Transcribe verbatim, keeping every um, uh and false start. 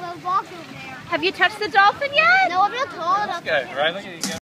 those balls over there. Have you touched the dolphin yet? No, I'm not told. Let's go, right? Look at you go.